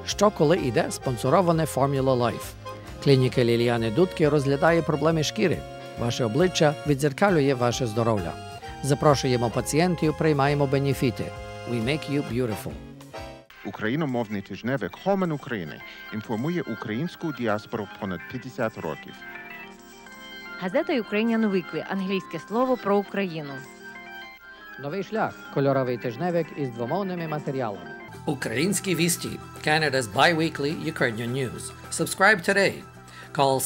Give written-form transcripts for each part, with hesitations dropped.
Що коли йде спонсороване Formula Life. Клініка Ліліяни Дудки розглядає проблеми шкіри. Ваше обличчя віддзеркалює ваше здоров'я. Запрошуємо пацієнтів, приймаємо бенефіти. We make you beautiful. Україномовний тижневик «Хомен України» інформує українську діаспору понад 50 років. Газета Ukrainian Weekly – англійське слово про Україну. Новий шлях – кольоровий тижневик із двомовними матеріалами. Українські вісті – Canada's bi-weekly Ukrainian news. Subscribe today. Call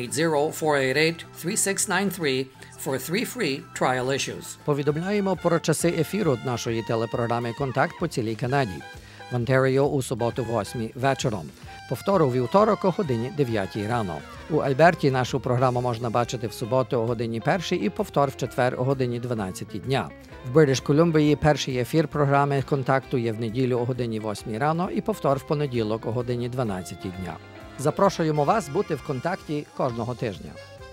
780-488-3693 for 3 free trial issues. Повідомляємо про часи ефіру нашої телепрограми «Контакт» по цілій Канаді. В Онтаріо у суботу 8 вечором. Повтор у вівторок о годині 9 рано. У Альберті нашу програму можна бачити в суботу о годині 1 і повтор в четвер о годині 12 дня. В Бритиш Колумбії перший ефір програми «Контакту» є в неділю о годині 8 рано і повтор в понеділок о годині 12 дня. Запрошуємо вас бути в контакті кожного тижня.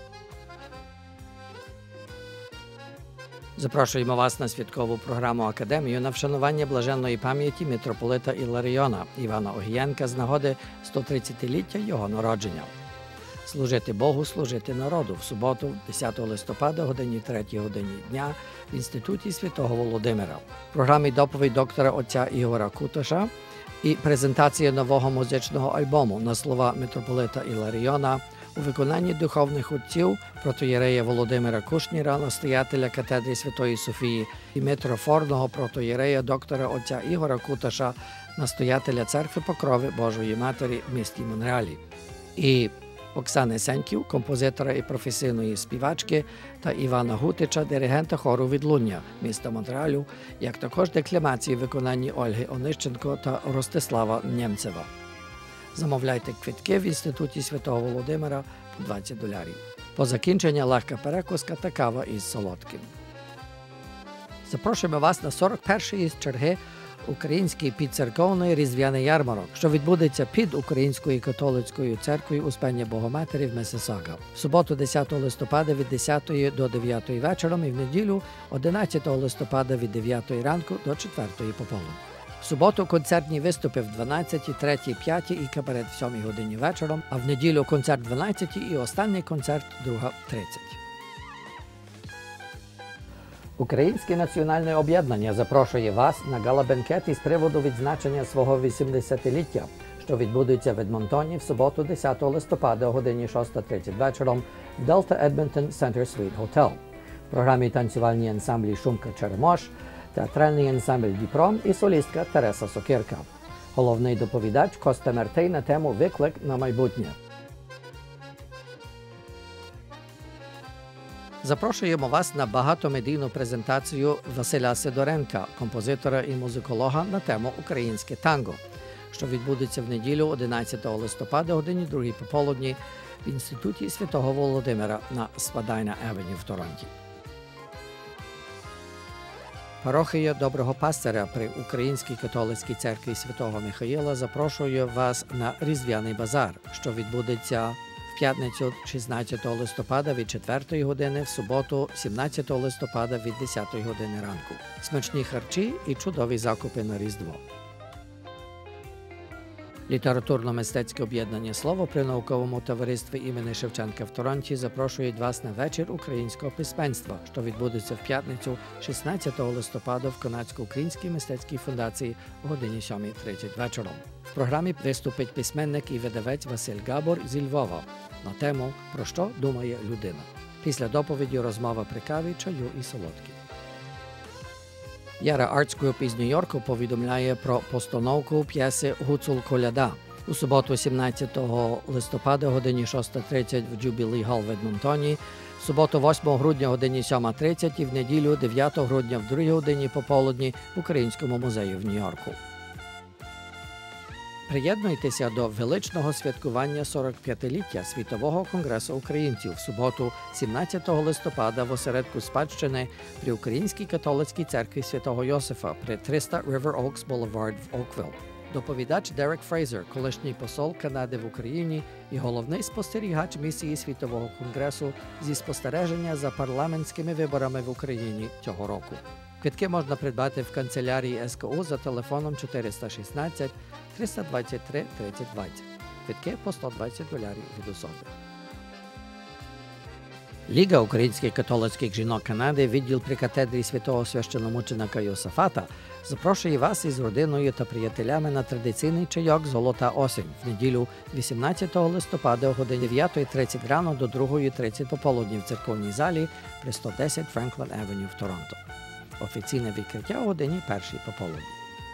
Запрошуємо вас на святкову програму «Академію» на вшанування блаженної пам'яті митрополита Іларіона Івана Огієнка з нагоди 130-ліття його народження. Служити Богу, служити народу в суботу, 10 листопада, годині 3 годині дня в Інституті Святого Володимира. В програмі доповідь доктора отця Ігора Куташа і презентація нового музичного альбому на слова митрополита Іларіона у виконанні духовних отців протоєрея Володимира Кушніра, настоятеля катедри Святої Софії, і митрофорного протоєрея доктора отця Ігора Куташа, настоятеля церкви Покрови Божої Матері в місті Монреалі. І Оксани Сеньків, композитора і професійної співачки, та Івана Гутича, диригента хору «Відлуння» міста Монреалю, як також декламації в виконанні Ольги Онищенко та Ростислава Нємцева. Замовляйте квитки в Інституті Святого Володимира по $20. По закінчення легка перекуска та кава із солодким. Запрошуємо вас на 41-ї з черги Український підцерковний різдвяний ярмарок, що відбудеться під Українською католицькою церквою Успення Богоматері в Мисисага. В суботу 10 листопада від 10 до 9 вечором і в неділю 11 листопада від 9 ранку до 4 пополудні. В суботу концертні виступи в 12, 3, 5 і кабарет в 7 годині вечором, а в неділю концерт в 12 і останній концерт 2:30. Українське національне об'єднання запрошує вас на гала-бенкет із приводу відзначення свого 80-ліття, що відбудеться в Едмонтоні в суботу 10 листопада о годині 6:30 вечором в Delta Edmonton Center Suite Hotel. В програмі танцювальні ансамблі «Шумка Черемош», театральний ансамбль «Діпром» і солістка Тереса Сокирка. Головний доповідач Коста Мертей на тему «Виклик на майбутнє». Запрошуємо вас на багатомедійну презентацію Василя Сидоренка, композитора і музиколога на тему «Українське танго», що відбудеться в неділю 11 листопада о годині 2 пополудні в Інституті Святого Володимира на Спадайна Авеню в Торонті. Парохія Доброго Пастиря при Українській католицькій церкві Святого Михаїла запрошує вас на Різдвяний базар, що відбудеться в п'ятницю 16 листопада від 4 години, в суботу 17 листопада від 10 години ранку. Смачні харчі і чудові закупи на Різдво. Літературно-мистецьке об'єднання «Слово» при науковому товаристві імені Шевченка в Торонті запрошують вас на вечір українського письменства, що відбудеться в п'ятницю 16 листопада в Канадсько-українській мистецькій фундації о годині 7:30 вечором. В програмі виступить письменник і видавець Василь Габор зі Львова на тему «Про що думає людина?». Після доповіді розмова при каві, чаю і солодкі. Яра Arts Group із Нью-Йорку повідомляє про постановку п'єси «Гуцул Коляда» у суботу 17 листопада о годині 6:30 в Jubilee Hall в Едмонтоні, в суботу 8 грудня о годині 7:30 і в неділю 9 грудня в 2 годині пополудні в Українському музеї в Нью-Йорку. Приєднуйтеся до величного святкування 45-ліття Світового конгресу українців в суботу 17 листопада в осередку спадщини при Українській католицькій церкві Святого Йосифа при 300 River Oaks Boulevard в Оквіл. Доповідач Дерек Фрейзер, колишній посол Канади в Україні і головний спостерігач місії Світового конгресу зі спостереження за парламентськими виборами в Україні цього року. Квитки можна придбати в канцелярії СКУ за телефоном 416 323 3020. Квитки по $120 від особи. Ліга українських католицьких жінок Канади, відділ при катедрі святого священомученика Йосафата, запрошує вас із родиною та приятелями на традиційний чайок «Золота осінь» в неділю 18 листопада о годині 9:30 рано до 2:30 пополудні в церковній залі при 110 Франклін Авеню в Торонто. Офіційне відкриття о годині 1:00 пополудні.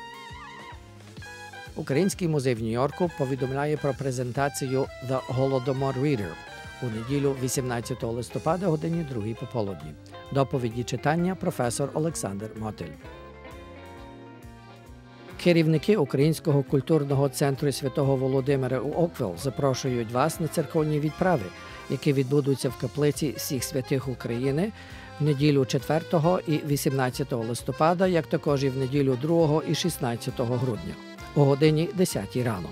Український музей в Нью-Йорку повідомляє про презентацію «The Holodomor Reader» у неділю 18 листопада о годині 2:00 пополудні. Доповіді читання професор Олександр Мотель. Керівники Українського культурного центру Святого Володимира у Оквіл запрошують вас на церковні відправи, які відбудуться в каплиці всіх святих України в неділю 4 і 18 листопада, як також і в неділю 2 і 16 грудня о годині 10 рано.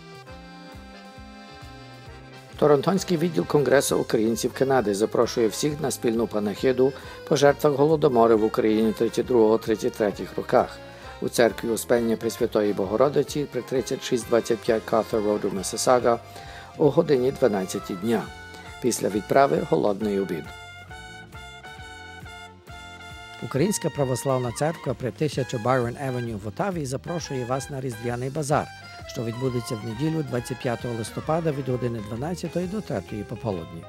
Торонтонський відділ Конгресу українців Канади запрошує всіх на спільну панахиду по жертвах Голодомору в Україні 32-33 роках у церкві Успення Пресвятої Богородиці при 3625 Carter Road у Миссисага о годині 12 дня. Після відправи голодний обід. Українська православна церква при 1000 Byron Avenue в Отаві запрошує вас на Різдвяний базар, що відбудеться в неділю 25 листопада від години 12 до 3 пополудні.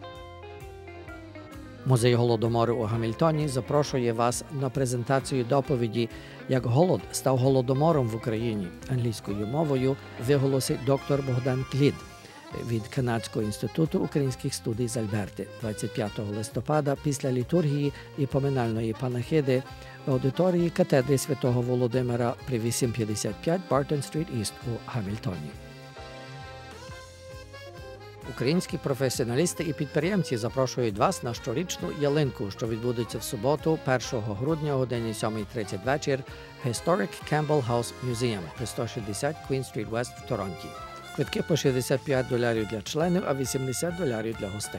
Музей Голодомору у Гамільтоні запрошує вас на презентацію доповіді «Як голод став голодомором в Україні» англійською мовою виголосить доктор Богдан Клід від Канадського інституту українських студій з Альберти 25 листопада після літургії і поминальної панахиди в аудиторії катедри Святого Володимира при 855 Бартон-стріт Іст у Гамільтоні. Українські професіоналісти і підприємці запрошують вас на щорічну ялинку, що відбудеться в суботу, 1 грудня о годині 7:30 вечір в Historic Campbell House Museum при 160 Queen Street West в Торонті. Квитки по $65 для членів, а $80 для гостей.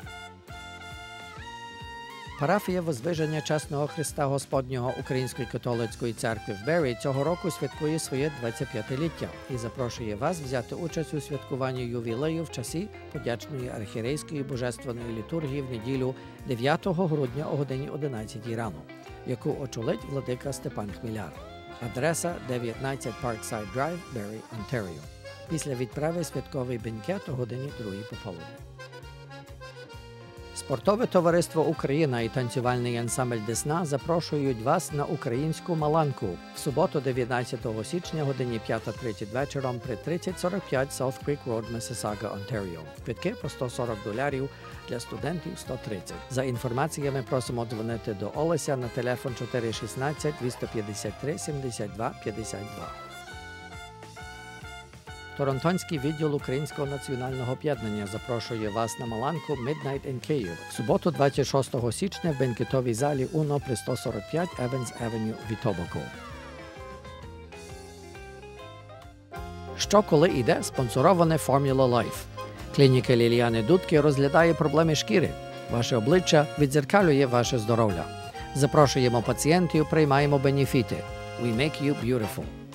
Парафія Возвиження Чесного Христа Господнього Української католицької церкви в Беррі цього року святкує своє 25-ліття і запрошує вас взяти участь у святкуванні ювілею в часі подячної архієрейської божественної літургії в неділю 9 грудня о годині 11 рано, яку очолить владика Степан Хміляр. Адреса 19 Parkside Drive, Беррі, Онтаріо. Після відправи святковий бенкет о годині 2 пополудні. Спортове товариство «Україна» і танцювальний ансамбль «Десна» запрошують вас на українську маланку в суботу 19 січня о годині 5:30 вечором при 3045 South Creek Road, Миссисага, Онтаріо. Квитки по $140, для студентів $130. За інформаціями просимо дзвонити до Олеся на телефон 416 253 72 52. Торонтонський відділ Українського національного об'єднання запрошує вас на маланку Midnight in Kyiv в суботу 26 січня в бенкетовій залі УНО при 145 Evans Avenue в Ітобако. Що коли йде спонсороване Formula Life. Клініка Ліліани Дудки розглядає проблеми шкіри. Ваше обличчя віддзеркалює ваше здоров'я. Запрошуємо пацієнтів, приймаємо бенефіти. We make you beautiful.